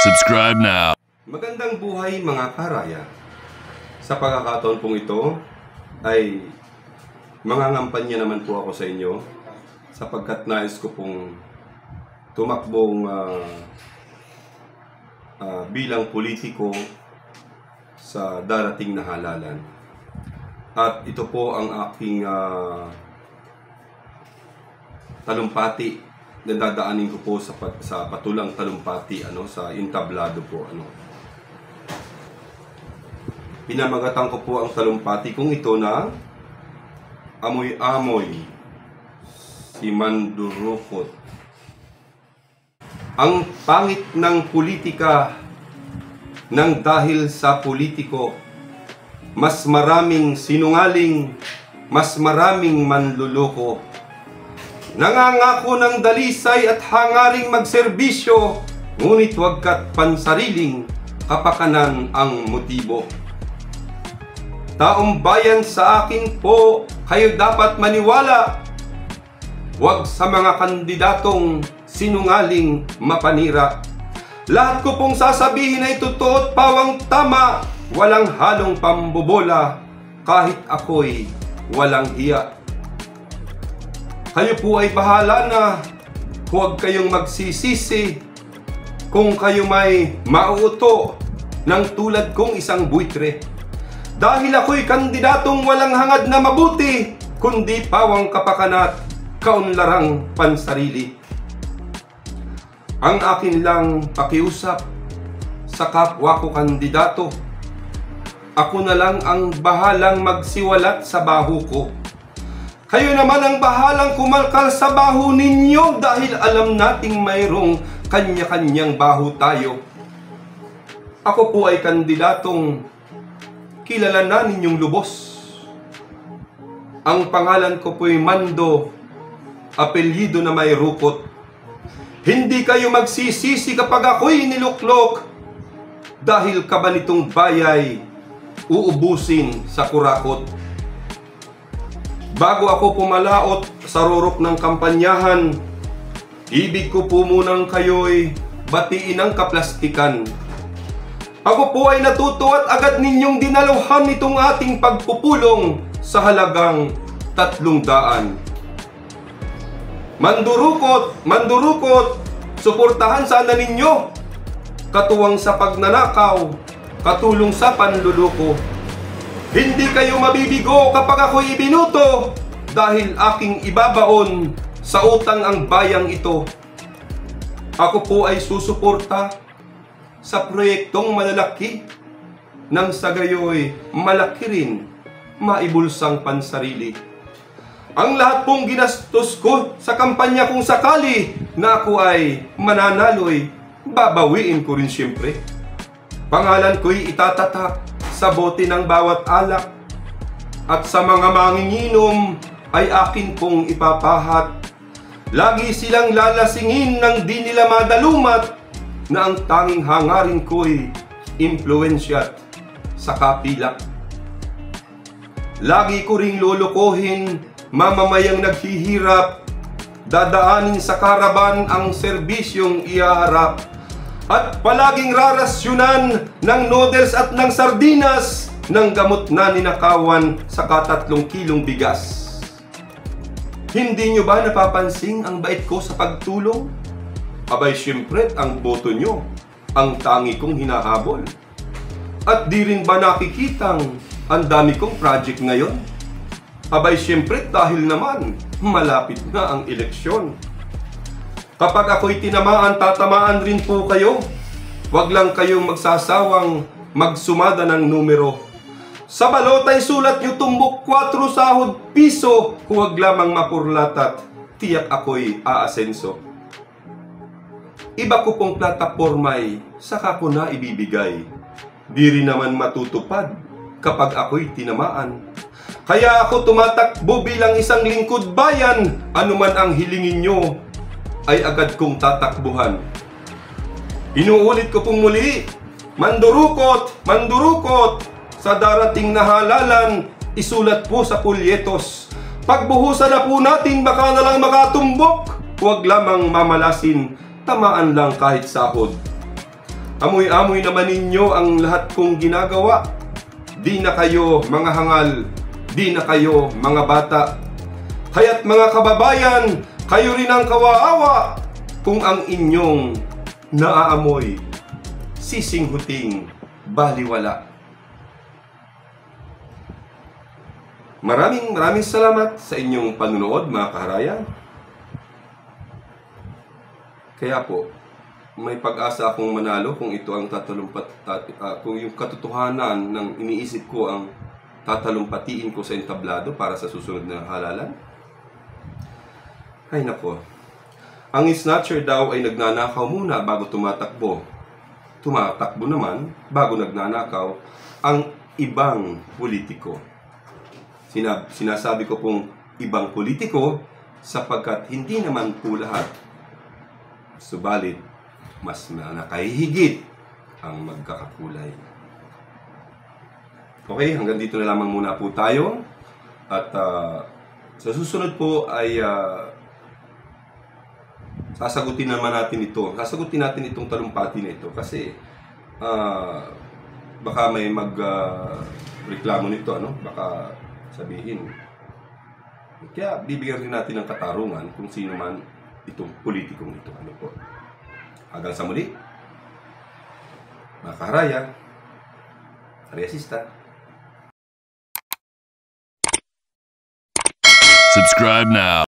Subscribe now. Magandang buhay mga karaya. Sa pagkakataon pong ito ay mangangampanya naman po ako sa inyo sapagkat nais ko pong tumakbong bilang politiko sa darating na halalan. At ito po ang aking talumpati na dadaanin ko po sa patulang talumpati sa entablado po Pinamagatan ko po ang talumpati kung ito na amoy-amoy si Mandurukot. Ang pangit ng politika nang dahil sa politiko, mas maraming sinungaling, mas maraming manluloko. Nangangako ng dalisay at hangaring magserbisyo, ngunit huwag ka't pansariling kapakanan ang motibo. Taong bayan sa akin po, kayo dapat maniwala. Huwag sa mga kandidatong sinungaling mapanira. Lahat ko pong sasabihin ay totoo at pawang tama, walang halong pambobola, kahit ako'y walang hiya. Kayo po ay bahala na, huwag kayong magsisisi kung kayo may mauuto ng tulad kong isang buitre. Dahil ako'y kandidatong walang hangad na mabuti, kundi pawang kapakanat, kaunlarang pansarili. Ang akin lang pakiusap sa kapwa ko kandidato, ako na lang ang bahalang magsiwalat sa baho ko. Kayo naman ang bahalang kumalkal sa baho ninyo dahil alam nating mayroong kanya-kanyang baho tayo. Ako po ay kandidatong kilala na ninyong lubos. Ang pangalan ko po'y Mando, apelyido na may rukot. Hindi kayo magsisisi kapag ako'y niluklok dahil kaba nitong bayay uubusin sa kurakot. Bago ako pumalaot sa rurok ng kampanyahan, ibig ko po munang kayo'y batiin ng kaplastikan. Ako po ay natuto at agad ninyong dinaluhan itong ating pagpupulong sa halagang 300. Mandurukot, mandurukot, suportahan sana ninyo. Katuwang sa pagnanakaw, katulong sa panluluko. Hindi kayo mabibigo kapag ako'y ibinuto dahil aking ibabaon sa utang ang bayang ito. Ako po ay susuporta sa proyektong malalaki nang sa gayo'y malaki rin maibulsang pansarili. Ang lahat pong ginastos ko sa kampanya kung sakali na ako ay mananalo'y babawiin ko rin siyempre. Pangalan ko'y itatatak sa bote ng bawat alak at sa mga manginginom ay akin pong ipapahat. Lagi silang lalasingin nang di nila madalumat na ang tanging hangarin ko'y impluensya sa kapilak. Lagi ko ring lulukohin mamamayang naghihirap, dadaanin sa karaban ang serbisyong ihaharap. At palaging rarasyunan ng noodles at ng sardinas ng gamot na ninakawan sa 3 kilong bigas. Hindi nyo ba napapansin ang bait ko sa pagtulong? Abay siyempre ang boto nyo ang tangi kong hinahabol. At di rin ba nakikitang ang dami kong project ngayon? Abay siyempre dahil naman malapit na ang eleksyon. Kapag ako'y tinamaan, tatamaan rin po kayo. Huwag lang kayong magsasawang magsumada ng numero. Sa balotay sulat nyo tumbok 4 sahod piso. Huwag lamang mapurlatat, tiyak ako'y aasenso. Iba ko pong plataporma'y saka ko na ibibigay. Di rin naman matutupad kapag ako'y tinamaan. Kaya ako tumatakbo bilang isang lingkod bayan. Anuman ang hilingin nyo ay agad kong tatakbuhan. Inuulit ko pong muli, mandurukot, mandurukot, sa darating na halalan, isulat po sa pulyetos. Pagbuhusan na po natin, baka na lang makatumbok. Huwag lamang mamalasin, tamaan lang kahit sahod. Amoy-amoy naman ninyo ang lahat kong ginagawa. Di na kayo mga hangal, di na kayo mga bata. Kaya't mga kababayan, kayo rin ang kawaawa kung ang inyong naaamoy sisinghuting baliwala. Maraming salamat sa inyong panunood, mga kaharayan. Kaya po, may pag-asa akong manalo kung ito ang kung yung katotohanan ng iniisip ko ang tatalumpatiin ko sa entablado para sa susunod na halalan. Ay nako. Ang snatcher daw ay nagnanakaw muna bago tumatakbo. Tumatakbo naman bago nagnanakaw ang ibang politiko. Sinasabi ko pong ibang politiko sapagkat hindi naman po lahat. Subalit, mas nakahihigit ang magkakakulay. Okay, hanggang dito na lamang muna po tayo. At sa susunod po ay sasagutin naman natin ito. Sasagutin natin itong talumpati na ito kasi baka may reklamo nito, ano? Baka sabihin. Kaya bibigyan rin natin ng katarungan kung sino man itong politikong ito. Ano po? Hanggang sa muli, mga kaharaya, Ariasista. Subscribe now.